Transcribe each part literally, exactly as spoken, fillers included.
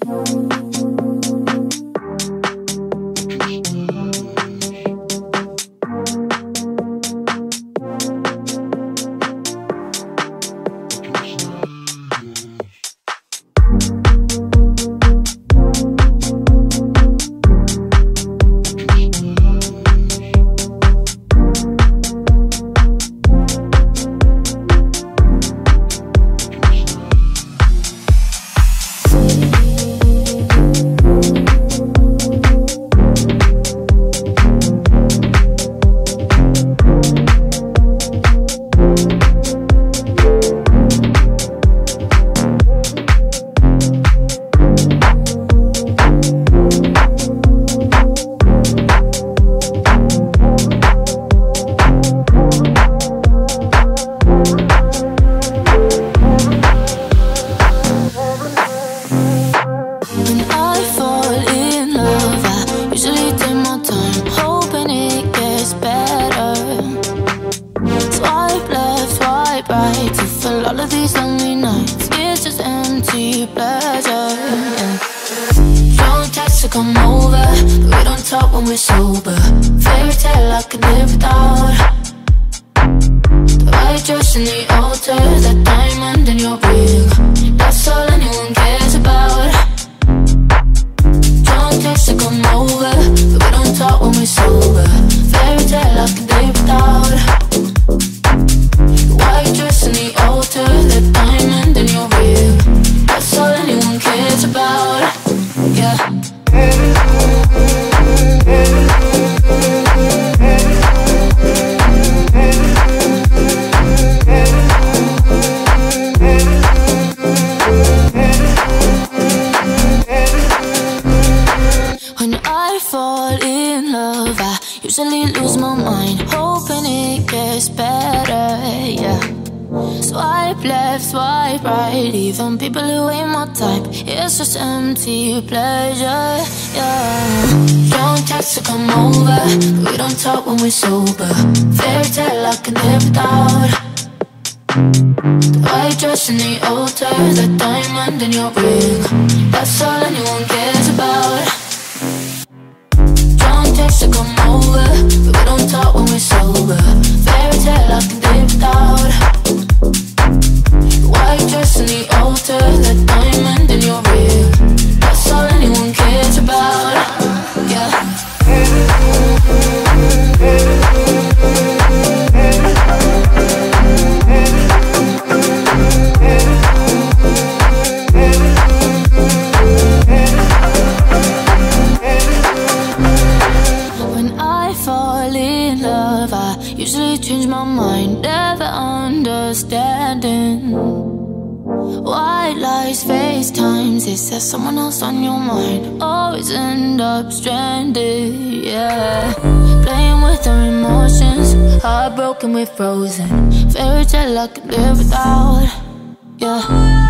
Someone else on your mind, always end up stranded, yeah. Playing with our emotions, heartbroken, we're frozen. Fairy tale I could live without, yeah.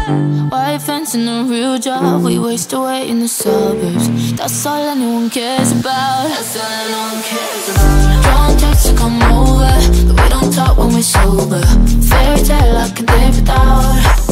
White fence and a real job, we waste away in the suburbs. That's all anyone cares about. That's all anyone cares about. Drunk texts to come over, but we don't talk when we're sober. Fairy tale I could live without.